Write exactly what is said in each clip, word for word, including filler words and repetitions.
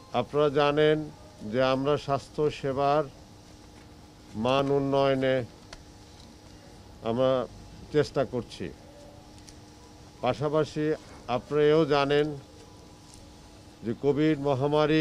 আপনারা জানেন যে আমরা স্বাস্থ্য সেবার মান উন্নয়নে আমরা চেষ্টা করছি। পাশাপাশি আপনারাও জানেন যে কোভিড মহামারী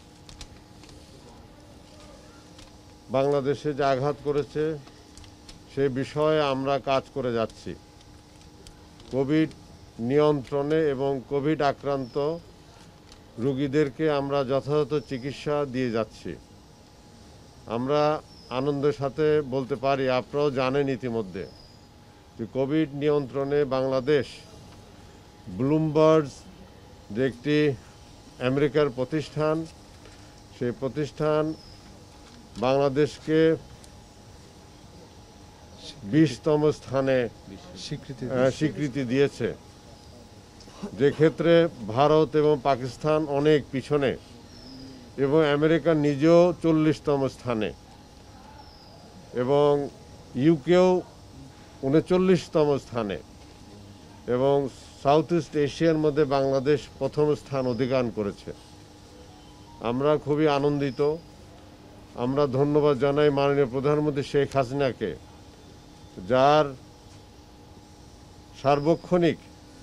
বাংলাদেশে যে আঘাত করেছে সেই বিষয়ে আমরা কাজ করে যাচ্ছি। কোভিড নিয়ন্ত্রণে এবং কোভিড আক্রান্ত রোগীদেরকে আমরা যথাযথ চিকিৎসা দিয়ে যাচ্ছি। আমরা আনন্দের সাথে বলতে পারি, আপনারাও জানেন ইতিমধ্যে, যে কোভিড নিয়ন্ত্রণে বাংলাদেশ ব্লুমবার্গ যে একটি আমেরিকার প্রতিষ্ঠান, সেই প্রতিষ্ঠান বাংলাদেশকে বিশতম স্থানে স্বীকৃতি স্বীকৃতি দিয়েছে, যে ক্ষেত্রে ভারত এবং পাকিস্তান অনেক পিছনে এবং আমেরিকা নিজেও চল্লিশতম স্থানে এবং ইউকেও উনচল্লিশতম স্থানে এবং সাউথ ইস্ট এশিয়ার মধ্যে বাংলাদেশ প্রথম স্থান অধিকার করেছে। আমরা খুবই আনন্দিত। আমরা ধন্যবাদ জানাই মাননীয় প্রধানমন্ত্রী শেখ হাসিনাকে, যার সার্বক্ষণিক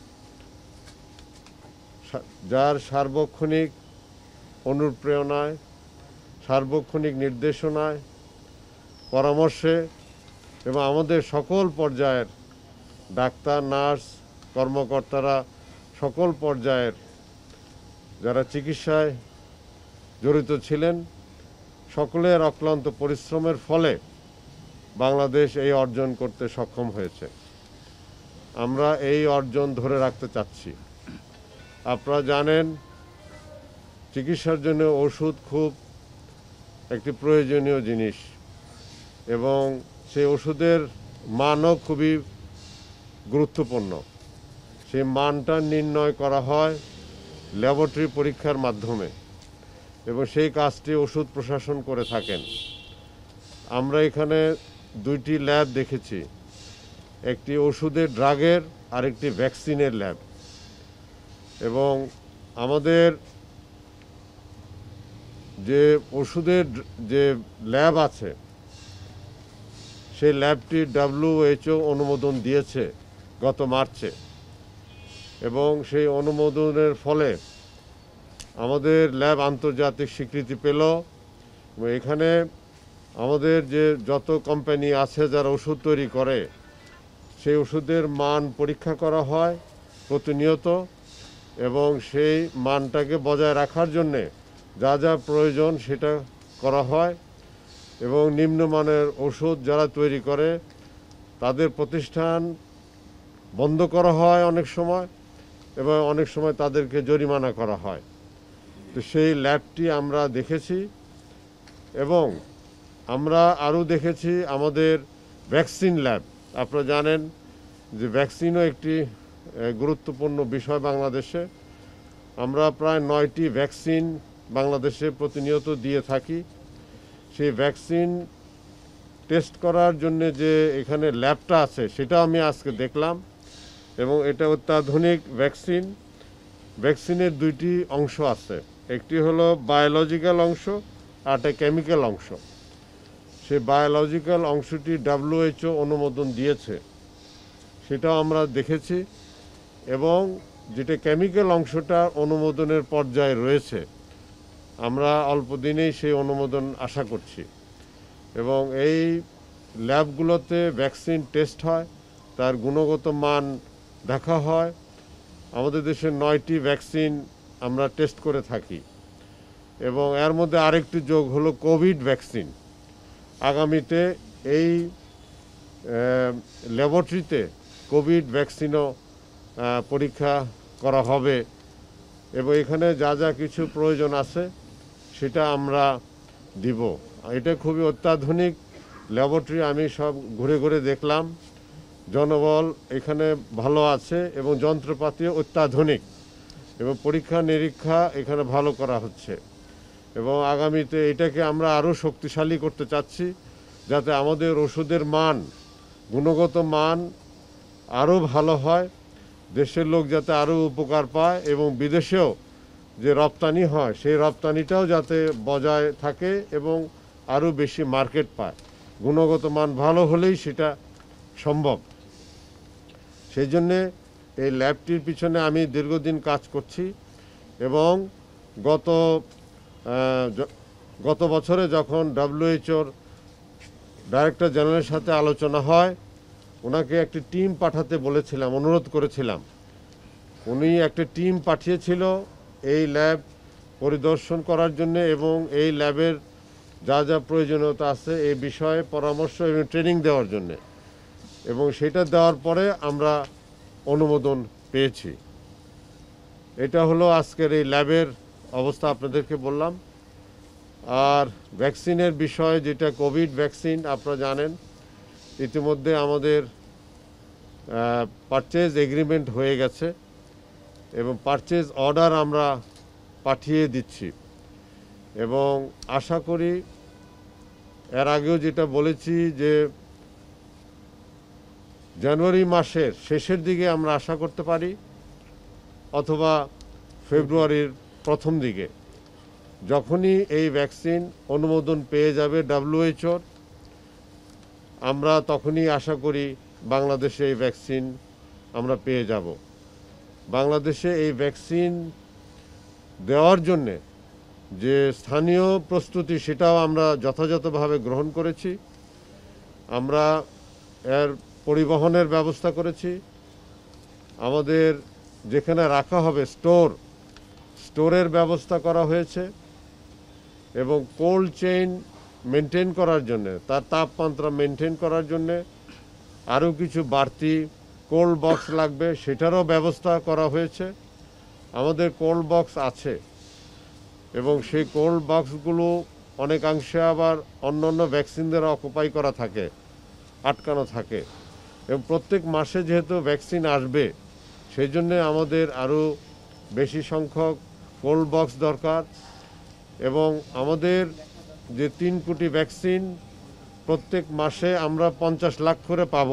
যার সার্বক্ষণিক অনুপ্রেরণায়, সার্বক্ষণিক নির্দেশনায়, পরামর্শে এবং আমাদের সকল পর্যায়ের ডাক্তার, নার্স, কর্মকর্তারা সকল পর্যায়ের যারা চিকিৎসায় জড়িত ছিলেন, সকলের অক্লান্ত পরিশ্রমের ফলে বাংলাদেশ এই অর্জন করতে সক্ষম হয়েছে। আমরা এই অর্জন ধরে রাখতে চাচ্ছি। আপনারা জানেন চিকিৎসার জন্য ওষুধ খুব একটি প্রয়োজনীয় জিনিস এবং সেই ওষুধের মানও খুবই গুরুত্বপূর্ণ। সেই মানটা নির্ণয় করা হয় ল্যাবরেটরি পরীক্ষার মাধ্যমে এবং সেই কাজটি ওষুধ প্রশাসন করে থাকেন। আমরা এখানে দুইটি ল্যাব দেখেছি, একটি ওষুধের ড্রাগের আর একটি ভ্যাকসিনের ল্যাব। এবং আমাদের যে ওষুধের যে ল্যাব আছে সেই ল্যাবটি ডাব্লিউএইচও অনুমোদন দিয়েছে গত মার্চে এবং সেই অনুমোদনের ফলে আমাদের ল্যাব আন্তর্জাতিক স্বীকৃতি পেল। এখানে আমাদের যে যত কোম্পানি আছে যারা ওষুধ তৈরি করে সেই ওষুধের মান পরীক্ষা করা হয় প্রতিনিয়ত এবং সেই মানটাকে বজায় রাখার জন্যে যা যা প্রয়োজন সেটা করা হয় এবং নিম্নমানের ওষুধ যারা তৈরি করে তাদের প্রতিষ্ঠান বন্ধ করা হয় অনেক সময় এবং অনেক সময় তাদেরকে জরিমানা করা হয়। তো সেই ল্যাবটি আমরা দেখেছি এবং আমরা আরও দেখেছি আমাদের ভ্যাকসিন ল্যাব। আপনারা জানেন যে ভ্যাকসিনও একটি গুরুত্বপূর্ণ বিষয় বাংলাদেশে। আমরা প্রায় নয়টি ভ্যাকসিন বাংলাদেশে প্রতিনিয়ত দিয়ে থাকি। সেই ভ্যাকসিন টেস্ট করার জন্য যে এখানে ল্যাবটা আছে সেটা আমি আজকে দেখলাম এবং এটা অত্যাধুনিক ভ্যাকসিন। ভ্যাকসিনের দুইটি অংশ আছে, একটি হলো বায়োলজিক্যাল অংশ আর একটা কেমিক্যাল অংশ। সেই বায়োলজিক্যাল অংশটি ডাব্লিউএইচও অনুমোদন দিয়েছে, সেটাও আমরা দেখেছি এবং যেটা কেমিক্যাল অংশটা অনুমোদনের পর্যায়ে রয়েছে, আমরা অল্প দিনেই সেই অনুমোদন আশা করছি এবং এই ল্যাবগুলোতে ভ্যাকসিন টেস্ট হয়, তার গুণগত মান দেখা হয়। আমাদের দেশে নয়টি ভ্যাকসিন আমরা টেস্ট করে থাকি এবং এর মধ্যে আরেকটি যোগ হলো কোভিড ভ্যাকসিন। আগামীতে এই ল্যাবরেটরিতে কোভিড ভ্যাকসিনও পরীক্ষা করা হবে এবং এখানে যা যা কিছু প্রয়োজন আছে সেটা আমরা দিব। এটা খুবই অত্যাধুনিক ল্যাবরেটরি। আমি সব ঘুরে ঘুরে দেখলাম, জনবল এখানে ভালো আছে এবং যন্ত্রপাতিও অত্যাধুনিক এবং পরীক্ষা নিরীক্ষা এখানে ভালো করা হচ্ছে এবং আগামীতে এটাকে আমরা আরও শক্তিশালী করতে চাচ্ছি, যাতে আমাদের ওষুধের মান, গুণগত মান আরও ভালো হয়, দেশের লোক যাতে আরও উপকার পায় এবং বিদেশেও যে রপ্তানি হয় সেই রপ্তানিটাও যাতে বজায় থাকে এবং আরও বেশি মার্কেট পায়। গুণগত মান ভালো হলেই সেটা সম্ভব। সেই জন্যে এই ল্যাবটির পিছনে আমি দীর্ঘদিন কাজ করছি এবং গত গত বছরে যখন ডব্লিউএইচওর ডাইরেক্টর জেনারেলের সাথে আলোচনা হয়, ওনাকে একটি টিম পাঠাতে বলেছিলাম, অনুরোধ করেছিলাম। উনি একটা টিম পাঠিয়েছিল এই ল্যাব পরিদর্শন করার জন্য এবং এই ল্যাবের যা যা প্রয়োজনীয়তা আছে এই বিষয়ে পরামর্শ এবং ট্রেনিং দেওয়ার জন্য, এবং সেটা দেওয়ার পরে আমরা অনুমোদন পেয়েছি। এটা হলো আজকের এই ল্যাবের অবস্থা, আপনাদেরকে বললাম। আর ভ্যাকসিনের বিষয়, যেটা কোভিড ভ্যাকসিন, আপনারা জানেন ইতিমধ্যে আমাদের পারচেজ এগ্রিমেন্ট হয়ে গেছে এবং পারচেজ অর্ডার আমরা পাঠিয়ে দিচ্ছি এবং আশা করি এর আগেও যেটা বলেছি যে জানুয়ারি মাসের শেষের দিকে আমরা আশা করতে পারি অথবা ফেব্রুয়ারির প্রথম দিকে, যখনই এই ভ্যাকসিন অনুমোদন পেয়ে যাবে ডব্লিউএইচওর, আমরা তখনই আশা করি বাংলাদেশে এই ভ্যাকসিন আমরা পেয়ে যাব। বাংলাদেশে এই ভ্যাকসিন দেওয়ার জন্যে যে স্থানীয় প্রস্তুতি সেটাও আমরা যথাযথভাবে গ্রহণ করেছি। আমরা এর পরিবহনের ব্যবস্থা করেছি। আমাদের যেখানে রাখা হবে স্টোর, স্টোরের ব্যবস্থা করা হয়েছে এবং কোল্ড চেইন মেনটেন করার জন্যে, তার তাপমাত্রা মেনটেন করার জন্যে আরও কিছু বাড়তি কোল্ড বক্স লাগবে, সেটারও ব্যবস্থা করা হয়েছে। আমাদের কোল্ড বক্স আছে এবং সেই কোল্ড বক্সগুলো অনেকাংশে আবার অন্য অন্য ভ্যাকসিন দ্বারা অকুপাই করা থাকে, আটকানো থাকে, এবং প্রত্যেক মাসে যেহেতু ভ্যাকসিন আসবে সেই জন্যে আমাদের আরও বেশি সংখ্যক কোল্ড বক্স দরকার। এবং আমাদের যে তিন কোটি ভ্যাকসিন প্রত্যেক মাসে আমরা পঞ্চাশ লাখ করে পাব,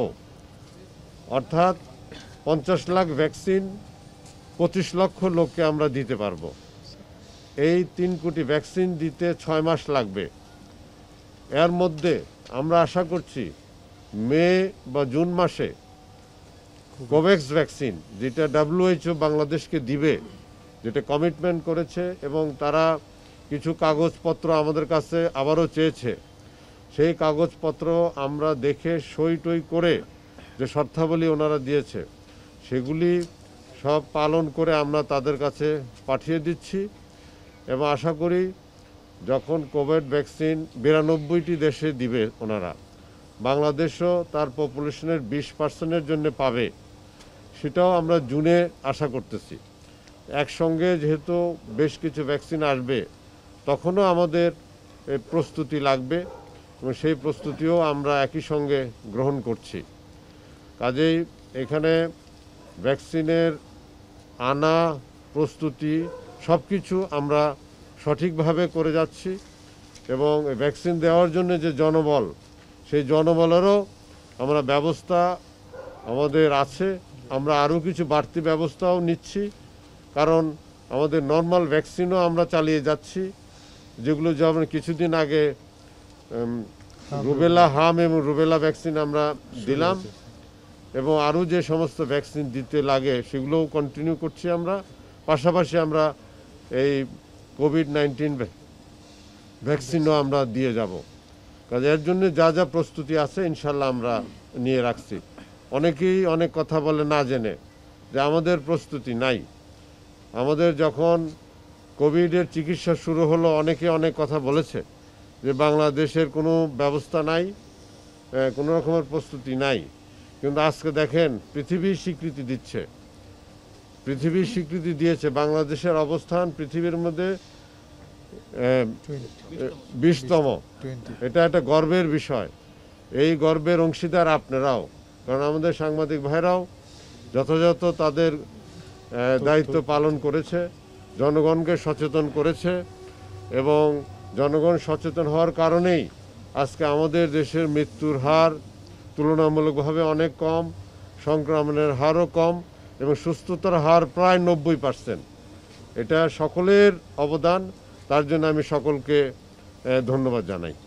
অর্থাৎ পঞ্চাশ লাখ ভ্যাকসিন পঁচিশ লক্ষ লোককে আমরা দিতে পারবো। এই তিন কোটি ভ্যাকসিন দিতে ছয় মাস লাগবে। এর মধ্যে আমরা আশা করছি মে বা জুন মাসে কোভ্যাক্স ভ্যাকসিন, যেটা ডব্লিউএইচও বাংলাদেশকে দিবে, যেটা কমিটমেন্ট করেছে এবং তারা কিছু কাগজপত্র আমাদের কাছে আবারও চেয়েছে, সেই কাগজপত্র আমরা দেখে সই টই করে যে শর্তাবলী ওনারা দিয়েছে সেগুলি সব পালন করে আমরা তাদের কাছে পাঠিয়ে দিচ্ছি এবং আশা করি যখন কোভিড ভ্যাকসিন বিরানব্বইটি দেশে দিবে ওনারা, বাংলাদেশও তার পপুলেশনের বিশ পার্সেন্টের জন্য পাবে, সেটাও আমরা জুনে আশা করতেছি। একসঙ্গে যেহেতু বেশ কিছু ভ্যাকসিন আসবে তখনও আমাদের প্রস্তুতি লাগবে এবং সেই প্রস্তুতিও আমরা একই সঙ্গে গ্রহণ করছি। কাজেই এখানে ভ্যাকসিনের আনা, প্রস্তুতি সব কিছু আমরা সঠিকভাবে করে যাচ্ছি এবং ভ্যাকসিন দেওয়ার জন্য যে জনবল, সেই জনবলেরও আমরা ব্যবস্থা আমাদের আছে। আমরা আরও কিছু বাড়তি ব্যবস্থাও নিচ্ছি, কারণ আমাদের নর্মাল ভ্যাকসিনও আমরা চালিয়ে যাচ্ছি, যেগুলো যেমন কিছুদিন আগে রুবেলা হাম এবং রুবেলা ভ্যাকসিন আমরা দিলাম এবং আরও যে সমস্ত ভ্যাকসিন দিতে লাগে সেগুলোও কন্টিনিউ করছি আমরা। পাশাপাশি আমরা এই কোভিড নাইন্টিন ভ্যাকসিনও আমরা দিয়ে যাব। কাজে এর জন্য যা যা প্রস্তুতি আছে ইনশাল্লাহ আমরা নিয়ে রাখছি। অনেকেই অনেক কথা বলে না জেনে যে আমাদের প্রস্তুতি নাই। আমাদের যখন কোভিডের চিকিৎসা শুরু হলো অনেকে অনেক কথা বলেছে যে বাংলাদেশের কোনো ব্যবস্থা নাই, কোনো রকমের প্রস্তুতি নাই, কিন্তু আজকে দেখেন পৃথিবীর স্বীকৃতি দিচ্ছে, পৃথিবীর স্বীকৃতি দিয়েছে বাংলাদেশের অবস্থান পৃথিবীর মধ্যে বিশতম। এটা একটা গর্বের বিষয়। এই গর্বের অংশীদার আপনারাও, কারণ আমাদের সাংবাদিক ভাইরাও যথাযথ তাদের দায়িত্ব পালন করেছে, জনগণকে সচেতন করেছে এবং জনগণ সচেতন হওয়ার কারণেই আজকে আমাদের দেশের মৃত্যুর হার তুলনামূলকভাবে অনেক কম, সংক্রমণের হারও কম এবং সুস্থতার হার প্রায় নব্বই পার্সেন্ট। এটা সকলের অবদান, তার জন্য আমি সকলকে আহ, ধন্যবাদ জানাই।